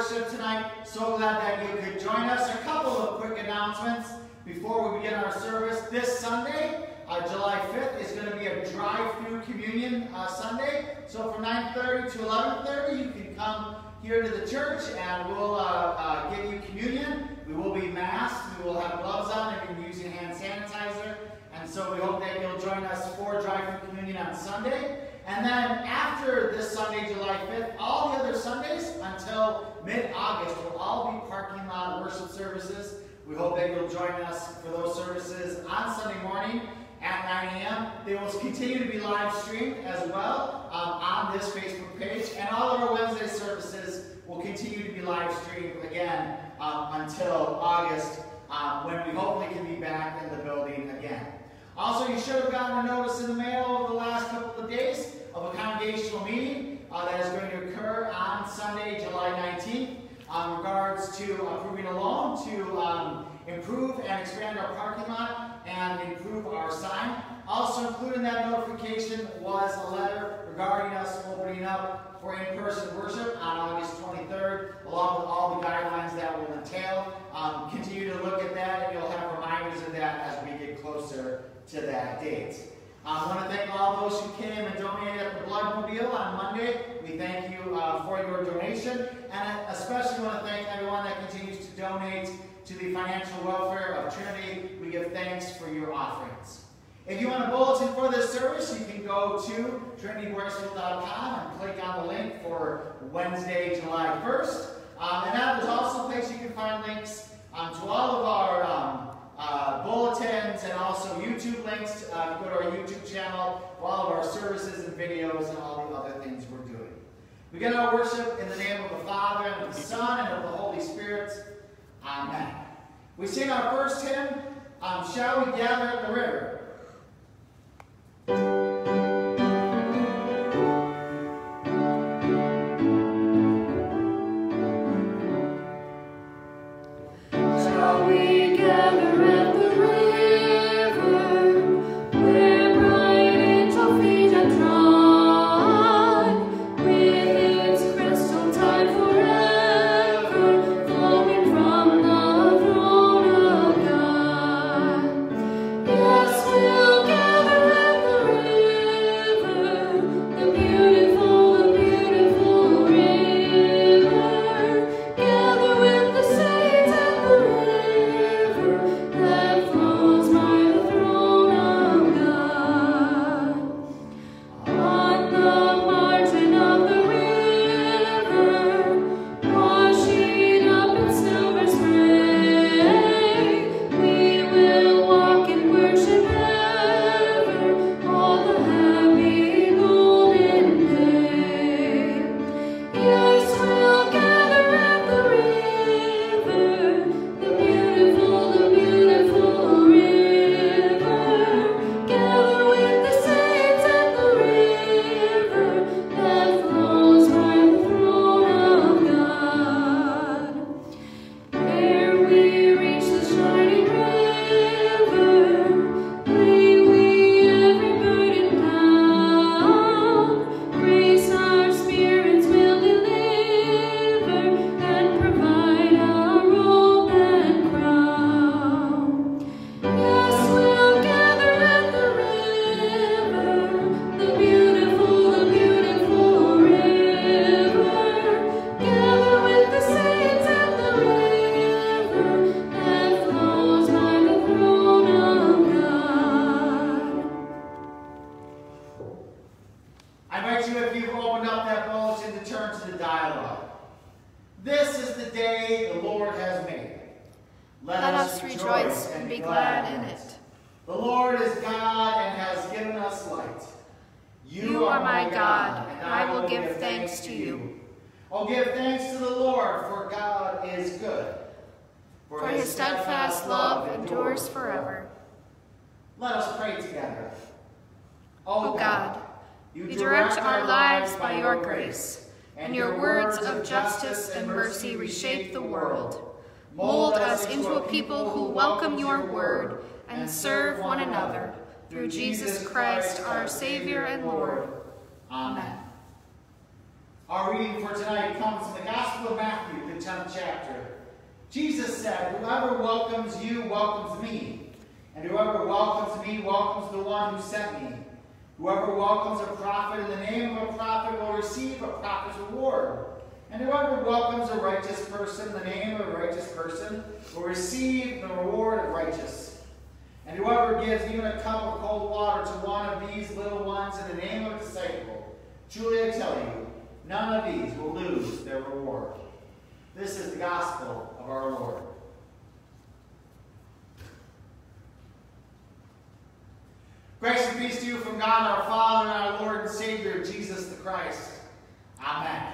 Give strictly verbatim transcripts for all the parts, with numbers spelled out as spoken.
worship tonight. So glad that you could join us. A couple of quick announcements before we begin our service. This Sunday, uh, July fifth, is going to be a drive-through communion uh, Sunday. So from nine thirty to eleven thirty, you can come here to the church and we'll uh, uh, give you communion. We will be masked. We will have gloves on and we're using hand sanitizer. And so we hope that you'll join us for drive-through communion on Sunday. And then after this Sunday, July fifth, all the other Sundays until mid-August will all be parking lot worship services. We hope that you'll join us for those services on Sunday morning at nine A M They will continue to be live streamed as well um, on this Facebook page. And all of our Wednesday services will continue to be live streamed again um, until August um, when we hopefully can be back in the building again. Also, you should have gotten a notice in the mail over the last couple of days of a congregational meeting uh, that is going to occur on Sunday, July nineteenth, um, in regards to approving a loan to um, improve and expand our parking lot and improve our sign. Also included in that notification was a letter regarding us opening up for in-person worship on August twenty-third, along with all the guidelines that will entail. Um, continue to look at that, and you'll have reminders of that as we get closer to that date. Um, I want to thank all those who came and donated at the Bloodmobile on Monday. We thank you uh, for your donation, and I especially want to thank everyone that continues to donate to the financial welfare of Trinity. We give thanks for your offerings. If you want a bulletin for this service, you can go to trinity boyersville dot com and click on the link for Wednesday, July first. Um, and that is also a place you can find links um, to all of our um, uh, bulletins and also YouTube links. Uh, go to our YouTube channel for all of our services and videos and all the other things we're doing. We get our worship in the name of the Father, and of the Son, and of the Holy Spirit. Amen. We sing our first hymn, um, Shall We Gather at the River? Shall we gather at the river, where bright angel feet have trod, with its crystal tide forever flowing from the throne of God? Yes, we'll gather at the river, the beautiful, the beautiful river, gather with the saints at the river that flows by the throne of God. On the margin of the river, washing up in silver spray, we will walk and worship ever all the happy golden day. Yes, we'll gather at the river, the beautiful, the beautiful river, gather with the saints at the river that flows by the throne of God. Ere we reach the shining river, lay we every burden down. Grace our spirits will deliver and provide a robe and crown. Yes, we'll gather at the river, the beautiful, the beautiful river, gather with the saints at the river that flows by the throne of God. I invite you, if you've opened up that bulletin, to turn to the dialogue. This is the day the Lord has made. Let us rejoice and be glad in it. The Lord is God and has given us light. You are my God, and I will give thanks to you. Oh, give thanks to the Lord, for God is good. For his steadfast love endures forever. Let us pray together. O God, you direct our lives by your grace, and your words of justice and mercy reshape the world. Mold us into a people who welcome your word and serve one another, through Jesus Christ, our Savior and Lord. Amen. Our reading for tonight comes from the Gospel of Matthew, the tenth chapter. Jesus said, "Whoever welcomes you welcomes me, and whoever welcomes me welcomes the one who sent me. Whoever welcomes a prophet in the name of a prophet will receive a prophet's reward. And whoever welcomes a righteous person in the name of a righteous person will receive the reward of righteous. And whoever gives even a cup of cold water to one of these little ones in the name of a disciple, truly I tell you, none of these will lose their reward." This is the gospel of our Lord. Grace and peace to you from God our Father and our Lord and Savior, Jesus the Christ. Amen.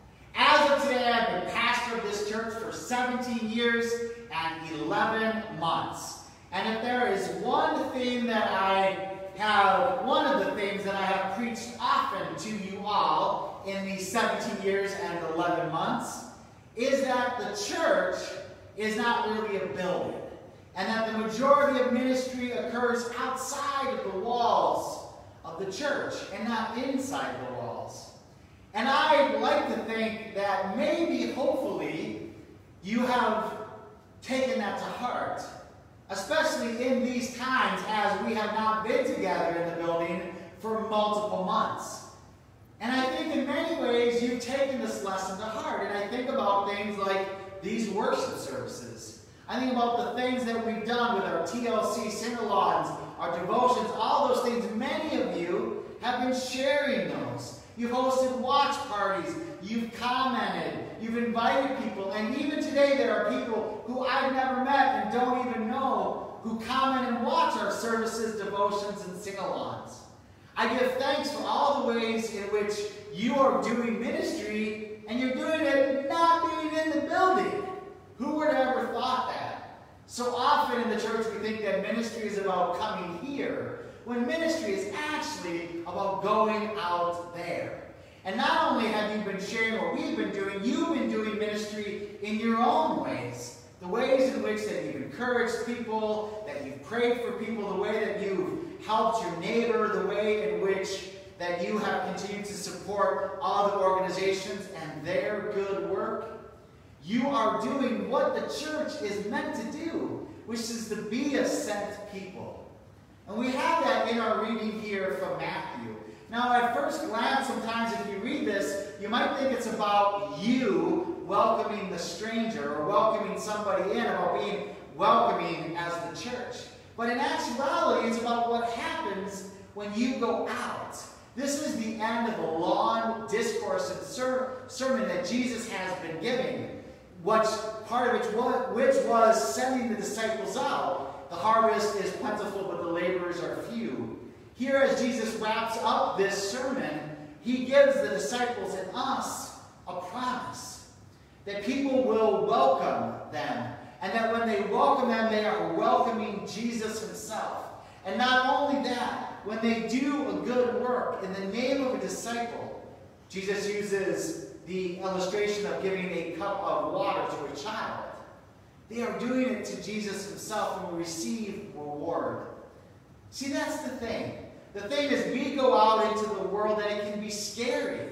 As of today, I've been pastor of this church for seventeen years and eleven months. And if there is one thing that I have, one of the things that I have preached often to you all in these seventeen years and eleven months, is that the church is not really a building. And that the majority of ministry occurs outside of the walls of the church and not inside the walls. And I like to think that maybe, hopefully, you have taken that to heart, especially in these times as we have not been together in the building for multiple months. And I think in many ways you've taken this lesson to heart. And I think about things like these worship services. I think about the things that we've done with our T L C sing-alongs, our devotions, all those things. Many of you have been sharing those. You've hosted watch parties. You've commented. You've invited people. And even today there are people who I've never met and don't even know who comment and watch our services, devotions, and sing-alongs. I give thanks for all the ways in which you are doing ministry, and you're doing it not being in the building. Who would have ever thought that? So often in the church we think that ministry is about coming here, when ministry is actually about going out there. And not only have you been sharing what we've been doing, you've been doing ministry in your own ways. The ways in which that you've encouraged people, that you've prayed for people, the way that you've helped your neighbor, the way in which that you have continued to support other organizations and their good work. You are doing what the church is meant to do, which is to be a sent people. And we have that in our reading here from Matthew. Now, at first glance, sometimes if you read this, you might think it's about you welcoming the stranger or welcoming somebody in, about being welcoming as the church. But in actuality, it's about what happens when you go out. This is the end of a long discourse and ser sermon that Jesus has been giving. Which part of which was, which was sending the disciples out. The harvest is plentiful, but the laborers are few. Here, as Jesus wraps up this sermon, he gives the disciples and us a promise that people will welcome them, and that when they welcome them, they are welcoming Jesus himself. And not only that, when they do a good work in the name of a disciple, Jesus uses the illustration of giving a cup of water to a child. They are doing it to Jesus himself and will receive reward. See, that's the thing. The thing is, we go out into the world and it can be scary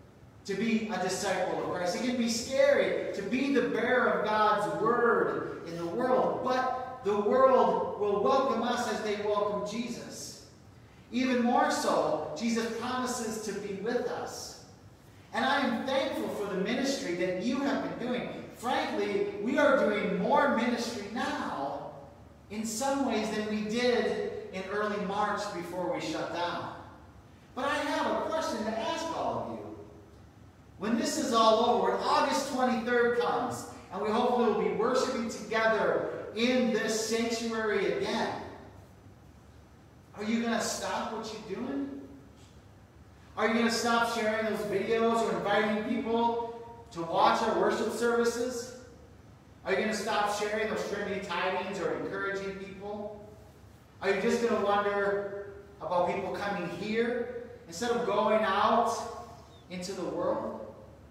to be a disciple of Christ. It can be scary to be the bearer of God's word in the world. But the world will welcome us as they welcome Jesus. Even more so, Jesus promises to be with us. And I am thankful for the ministry that you have been doing. Frankly, we are doing more ministry now in some ways than we did in early March before we shut down. But I have a question to ask all of you. When this is all over, when August twenty-third comes, and we hopefully will be worshiping together in this sanctuary again, are you going to stop what you're doing? Are you going to stop sharing those videos or inviting people to watch our worship services? Are you going to stop sharing those Trinity tidings or encouraging people? Are you just going to wonder about people coming here instead of going out into the world?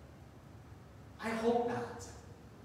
I hope not.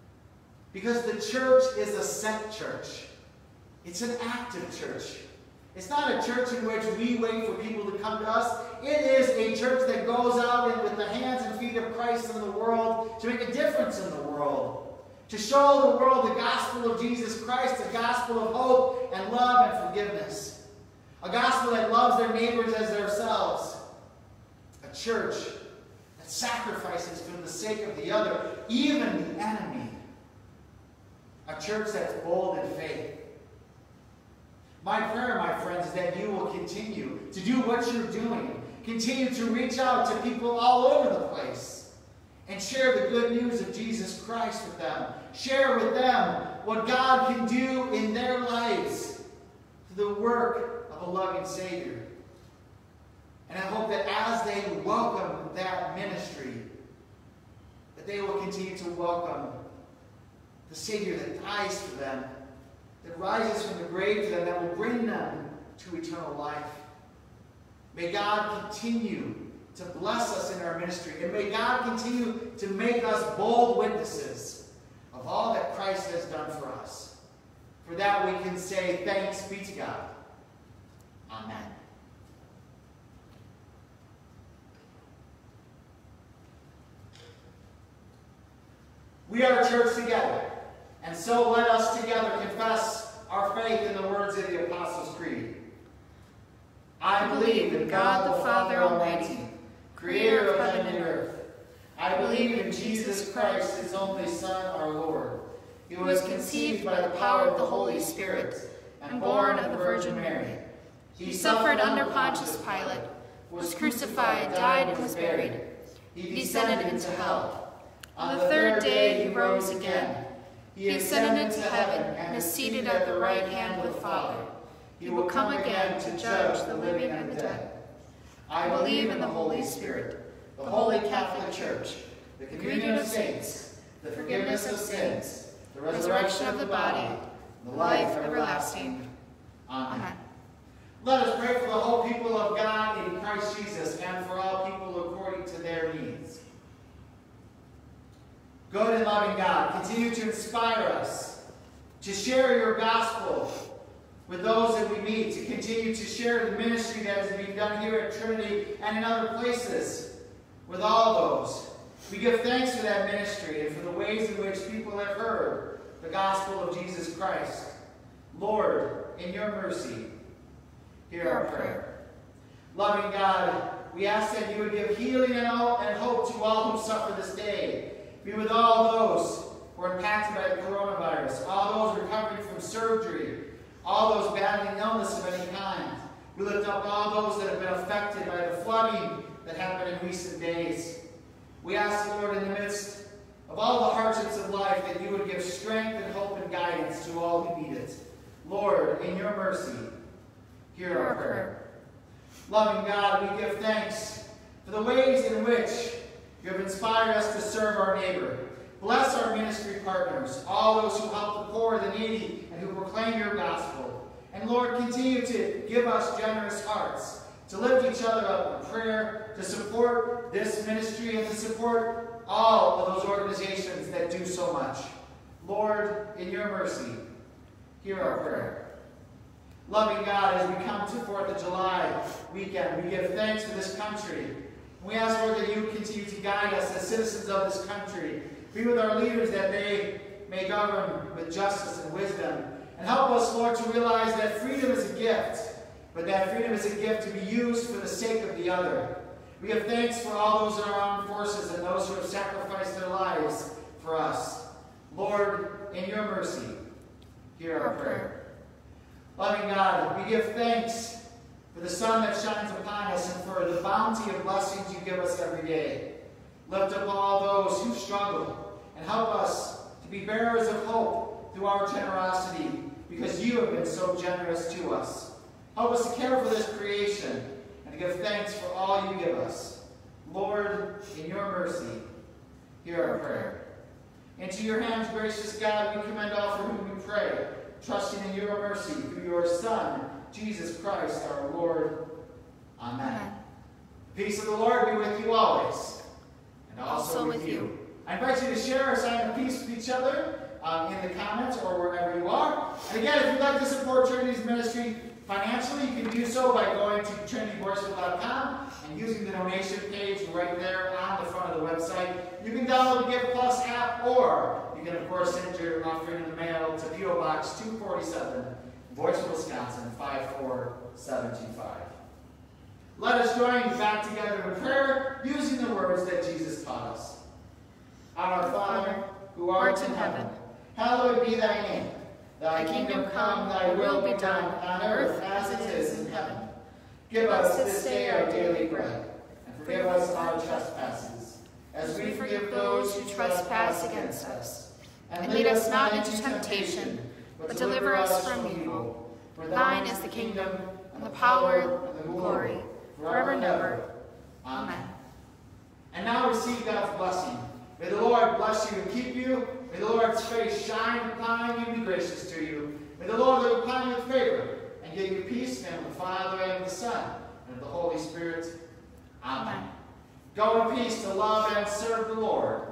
Because the church is a sent church. It's an active church. It's not a church in which we wait for people to come to us. It is a church that goes out and with the hands and feet of Christ in the world to make a difference in the world. To show the world the gospel of Jesus Christ, the gospel of hope and love and forgiveness. A gospel that loves their neighbors as themselves. A church that sacrifices for the sake of the other, even the enemy. A church that's bold in faith. My prayer, my friends, is that you will continue to do what you're doing. Continue to reach out to people all over the place. And share the good news of Jesus Christ with them. Share with them what God can do in their lives through the work of a loving Savior. And I hope that as they welcome that ministry, that they will continue to welcome the Savior that dies for them, that rises from the grave to them, that will bring them to eternal life. May God continue to bless us in our ministry, and may God continue to make us bold witnesses of all that Christ has done for us. For that we can say, thanks be to God. Amen. We are a church together, and so let us together confess our faith in the words of the Apostles' Creed. I believe in God the Father Almighty, creator of heaven and earth. I believe in Jesus Christ, his only Son, our Lord, who was conceived by the power of the Holy Spirit and born of the Virgin Mary. He suffered under Pontius Pilate, was crucified, died, and was buried. He descended into hell. On the third day he rose again. He ascended into heaven and is seated at the right hand of the Father. He will come again to judge the living and the dead. I believe in the Holy Spirit, the Holy Catholic Church, the communion of saints, the forgiveness of sins, the resurrection of the body, the life everlasting. Amen. Let us pray for the whole people of God in Christ Jesus and for all people according to their needs. Good and loving God, continue to inspire us to share your gospel with those that we meet, to continue to share the ministry that is being done here at Trinity and in other places with all those. We give thanks for that ministry and for the ways in which people have heard the gospel of Jesus Christ. Lord, in your mercy, hear our prayer. Loving God, we ask that you would give healing and hope to all who suffer this day. Be with all those who are impacted by the coronavirus, all those recovering from surgery, all those battling illness of any kind. We lift up all those that have been affected by the flooding that happened in recent days. We ask, Lord, in the midst of all the hardships of life, that you would give strength and hope and guidance to all who need it. Lord, in your mercy, hear our prayer. Loving God, we give thanks for the ways in which you have inspired us to serve our neighbor. Bless our ministry partners, all those who help the poor, the needy, and who proclaim your gospel. And Lord, continue to give us generous hearts, to lift each other up in prayer, to support this ministry, and to support all of those organizations that do so much. Lord, in your mercy, hear our prayer. Loving God, as we come to fourth of July weekend, we give thanks for this country. We ask, Lord, that you continue to guide us as citizens of this country. Be with our leaders that they may govern with justice and wisdom. And help us, Lord, to realize that freedom is a gift, but that freedom is a gift to be used for the sake of the other. We give thanks for all those in our armed forces and those who have sacrificed their lives for us. Lord, in your mercy, hear our prayer. Loving God, we give thanks for the sun that shines upon us and for the bounty of blessings you give us every day. Lift up all those who struggle and help us to be bearers of hope through our generosity, because you have been so generous to us. Help us to care for this creation and to give thanks for all you give us. Lord, in your mercy, hear our prayer. Into your hands, gracious God, we commend all for whom we pray, trusting in your mercy through your Son, Jesus Christ, our Lord. Amen. Amen. The peace of the Lord be with you always, and also, also with, with you. you. I invite you to share our sign of peace with each other um, in the comments or wherever you are. And again, if you'd like to support Trinity's ministry, Financially, you can do so by going to trinity boyceville dot com and using the donation page right there on the front of the website. You can download the Give Plus app, or you can, of course, send your offering in the mail to P O Box two forty-seven, Boyceville, Wisconsin, five four seven two five. Let us join back together in prayer using the words that Jesus taught us. Our Father, who art in heaven, hallowed be thy name. Thy kingdom come, thy will be done, on earth as it is in heaven. Give us this day our daily bread, and forgive us our trespasses, as we forgive those who trespass against us. And lead us not into temptation, but deliver us from evil. For thine is the kingdom, and the power, and the glory, forever and ever. Amen. And now receive God's blessing. May the Lord bless you and keep you. May the Lord's face shine upon you and be gracious to you. May the Lord look upon you with favor and give you peace, and of the Father, and of the Son, and of the Holy Spirit. Amen. Amen. Go in peace to love and serve the Lord.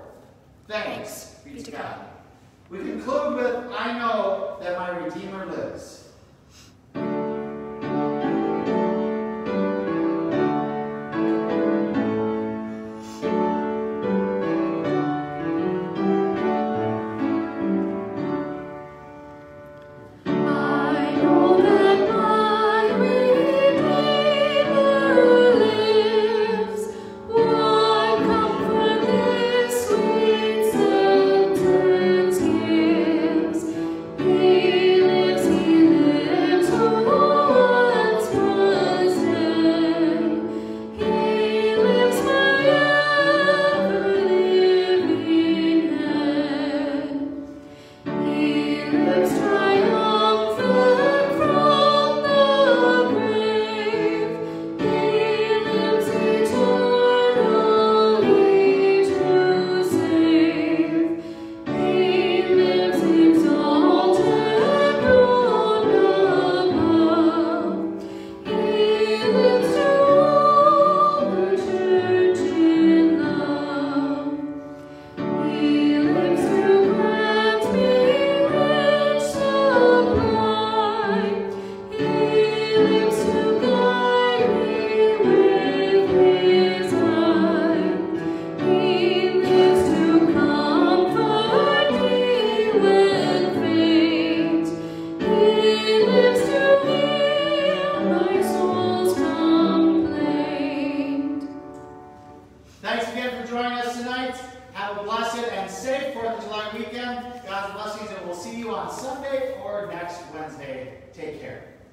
Thanks be to God. We conclude with, I know that my Redeemer lives. God's blessings, and we'll see you on Sunday or next Wednesday. Take care.